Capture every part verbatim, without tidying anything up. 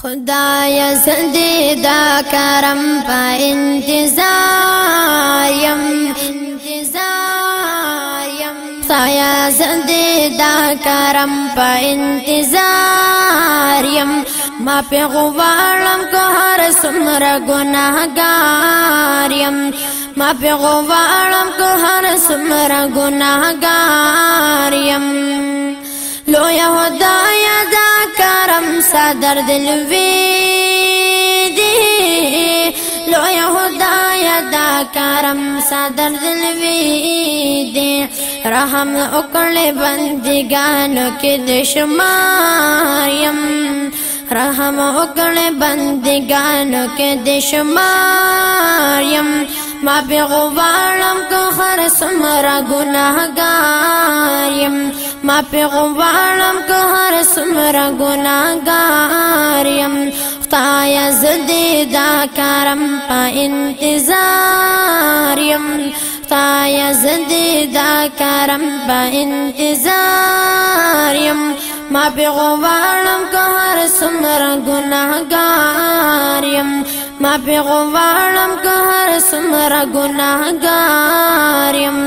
خدایا زندی دا کرم پا انتظار یم خدایا زندی دا کرم پا انتظار یم ما پی غوارم که هر سمر گناهگار یم ما پی غوارم که هر سمر گناهگار یم لویا خدایا دا کرم صدر دلوی دی لویا خدایا دا کرم صدر دلوی دی رحم اکڑ بندگانو کی دشماریم رحم اکڑ بندگانو کی دشماریم ما پی غوارم که هر سمر گناهگاریم ما پی غوارم که هر سمر گناهگاریم خدایا زدی دا کرم پا انتظاریم خدایا زدی دا کرم پا انتظاریم ما پی غوارم که هر سمر گناهگاریم ما پی غوارم که هر سمر گناهگاریم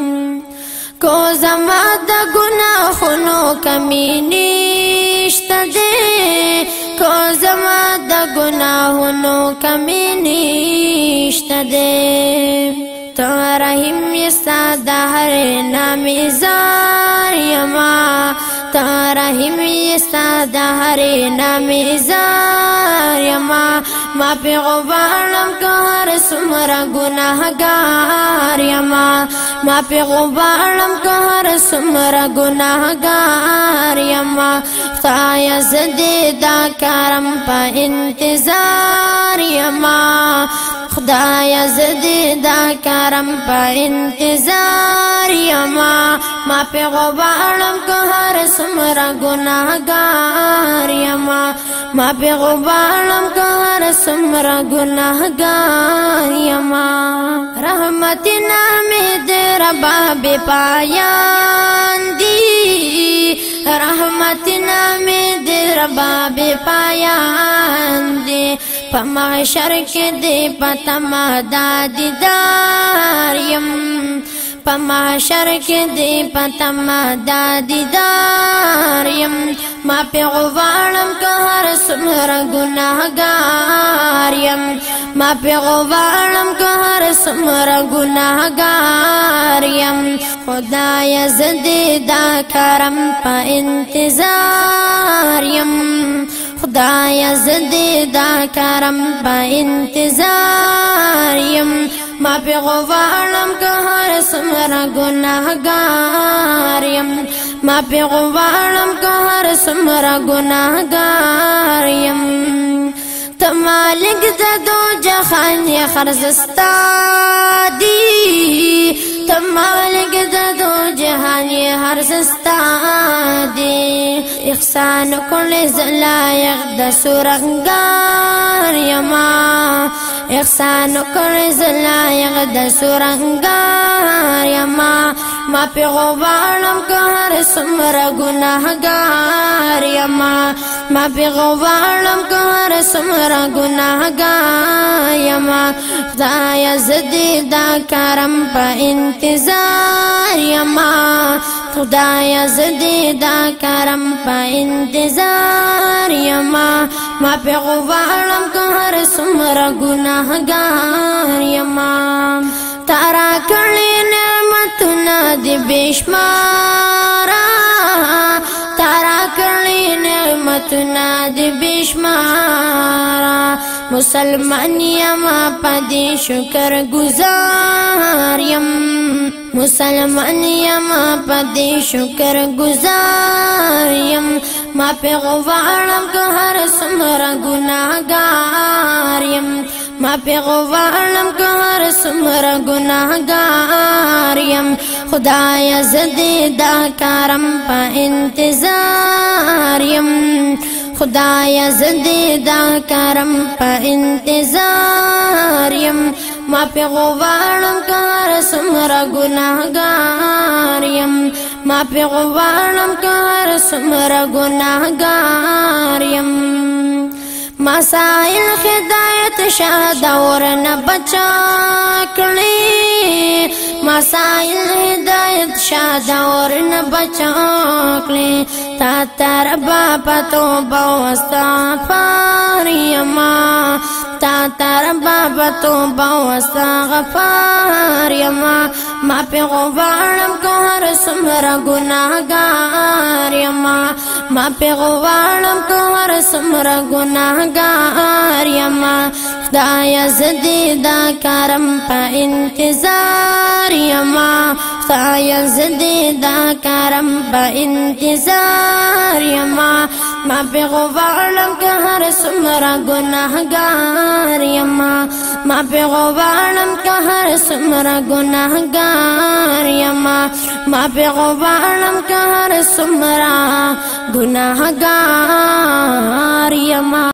کو زما دا گناهونو کمی نیشت دے کو زما دا گناهونو کمی نیشت دے تو رحیم یستا دا هر نامی زار یما تو رحیم یستا دا هر نامی زار یما ما پی غوارم که هر سمر گناهگار یما ما پی غوارم که هر سمر گناهگار یما خدایا زدی دا کرم پا انتظار یما خدایا زدی دا کرم پا انتظار یما ما پی غوارم که هر سمر گناهگار یما ما پی غوارم که هر سمر گناهگار یما رحمت نامی دی ربا بی پایان دی رحمت نامی دی ربا بی پایان دی پا محشر کے دی پتا مادا دیدار یم پا محشر کے دی پتا مادا دیدار یم ما پی غوارم که هر سمر گناهگار یم ما پی غوارم که هر سمر گناهگار یم خدایا زدی دا کرم پا انتظار یم خدایا زدی دا کرم پا انتظار یم ما پی غوارم که هر سمر گناهگار یم ما پی غوارم که هر سمر گناهگار یم تو مالک دا دو جهان یا خرزستا دی تو مالک دا دو جهان یا خرزستا دی احسان کل زلایق دا سورنگار یما احسان کل زلایق دا سورنگار یما ما پی غوارم که هر سمر گناهگار یما ما پی غوارم که هر سمر گناهگار یما خدایا زدی دا کرم پا انتظار یما خدایا زدی دا کرم پا انتظار یما ما پی غوارم که هر سمر گناهگار یما تارا کلی نعمتنا دی بشمارا تارا کلی نعمتنا دی بشمارا مسلمان یما پدی شکر گزار یم مسلمان یما پدی شکر گزار یم ما پی غوارم که هر سمر گناهگار یم ما پی غوارم که هر سمر گناهگار یم خدایا زدی دا کرم پا انتظار یم خدایا زدی دا کرم پا انتظار یم ما پی غوارم که هر سمر گناهگار یم ما پی غوارم که هر سمر گناهگار یم مسائل خدایت شاد ورنه بچا کړی مسائل هدایت شاد ورنه بچا کړی تا تر بابا تو بوستغفار یما تا تر بابا تو بوستغفار یما ما په غوړم کو هر سمرا ګناهګار یما ما په غوړم کو هر سمرا ګناهګار یما خدای زدی دا کرم په انتظار یما خدای زدی دا کرم په انتظار یما ما په غوړم کو هر سمرا ګناهګار یما ما په غوړم کو هر سمرا ګناهګار یما ما په غوړم کو هر سمرا ګناهګار یما